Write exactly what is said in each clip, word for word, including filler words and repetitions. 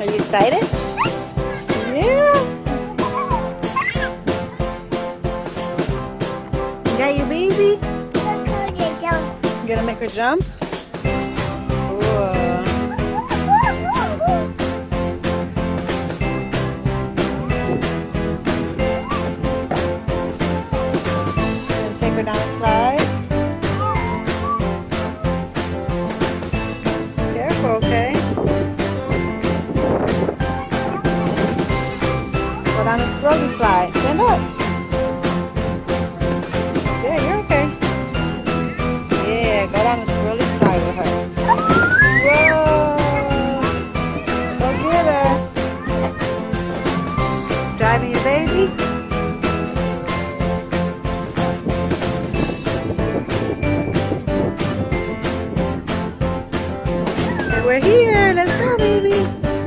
Are you excited? Yeah. Is that your baby? You gonna make her jump? Cool. Gonna take her down the slide. Careful, okay? Go down the slowly slide. Stand up. Yeah, you're okay. Yeah, go down the swirly slide with her. Whoa! Go get her. Driving your baby? Okay, we're here. Let's go, baby.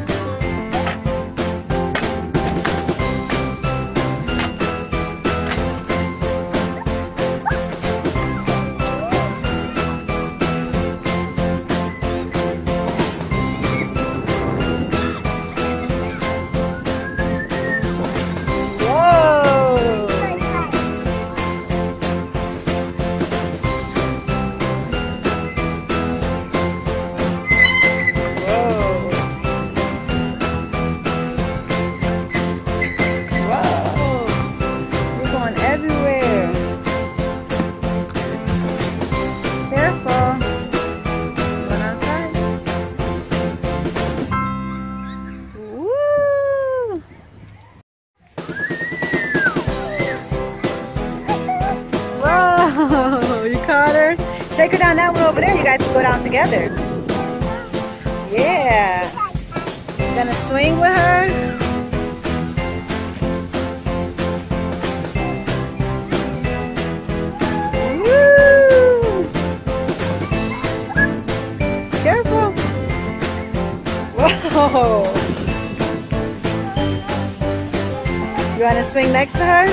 You caught her? Take her down that one over there. You guys can go down together. Yeah. Gonna swing with her. Woo! Careful. Whoa. You wanna swing next to her?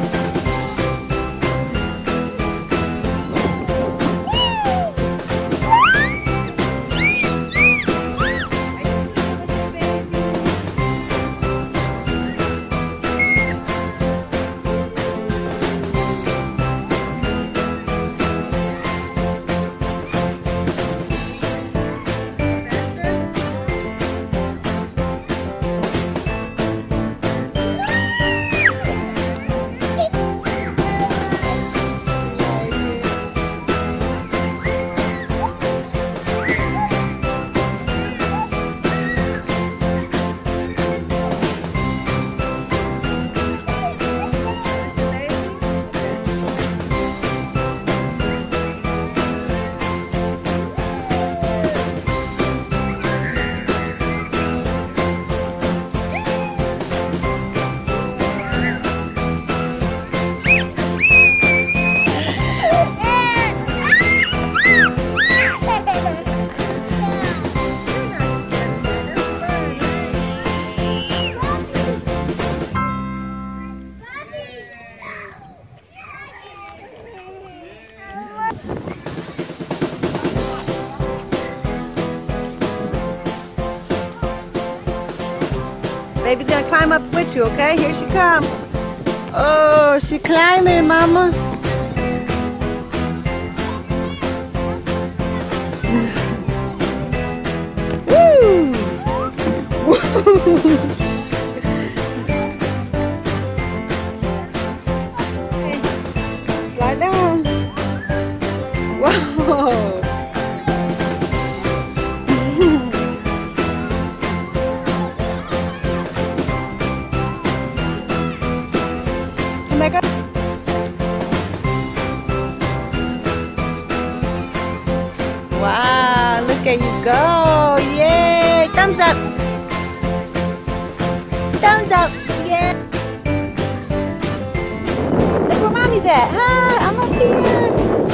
Baby's gonna climb up with you, okay? Here she comes. Oh, she climbing, mama. Woo! Woo! Slide down. Whoa! Wow, look at you go. Yay! Thumbs up. Thumbs up. Yeah. Look where mommy's at. Hi, I'm up here.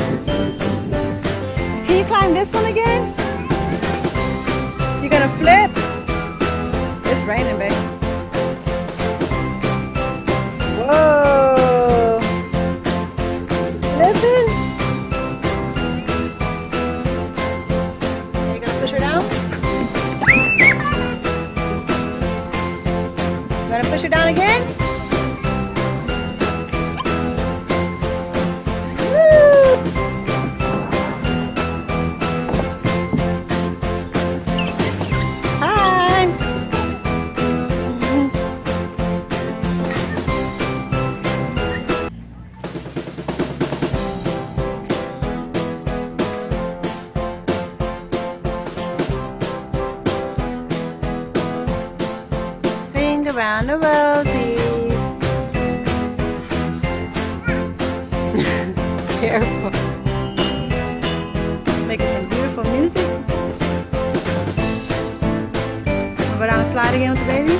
Can you climb this one again? You gonna flip? It's raining, babe. Whoa. Listen. Are you gonna push her down? down again. Around the rosies. Careful. Making some beautiful music. Wanna go down the slide again with the baby?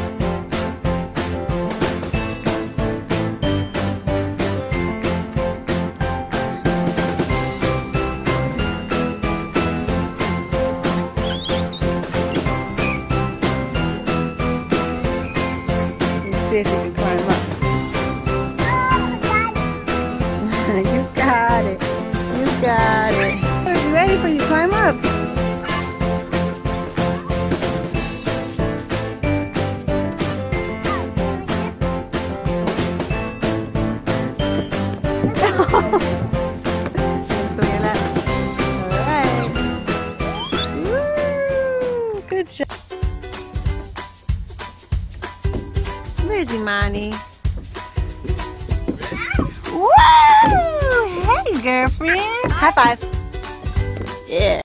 See if you can climb up. You got it. You got it. Are you ready for you to climb up? Alright. Woo! Good job. Where's Imani? Whoa! Hey, girlfriend. High five. Yeah.